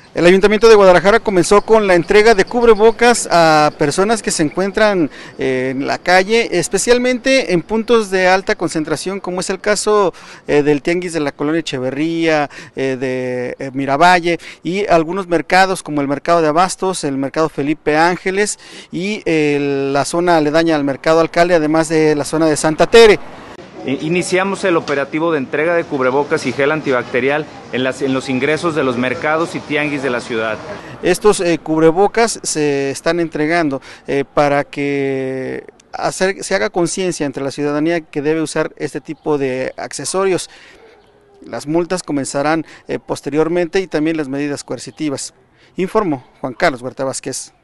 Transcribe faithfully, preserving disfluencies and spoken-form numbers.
El Ayuntamiento de Guadalajara comenzó con la entrega de cubrebocas a personas que se encuentran eh, en la calle, especialmente en puntos de alta concentración, como es el caso eh, del Tianguis de la Colonia Echeverría, eh, de eh, Miravalle, y algunos mercados como el Mercado de Abastos, el Mercado Felipe Ángeles y eh, la zona aledaña al Mercado Alcalde, además de la zona de Santa Tere. Iniciamos el operativo de entrega de cubrebocas y gel antibacterial en, las, en los ingresos de los mercados y tianguis de la ciudad. Estos eh, cubrebocas se están entregando eh, para que hacer, se haga conciencia entre la ciudadanía que debe usar este tipo de accesorios. Las multas comenzarán eh, posteriormente y también las medidas coercitivas. Informó Juan Carlos Huerta Vázquez.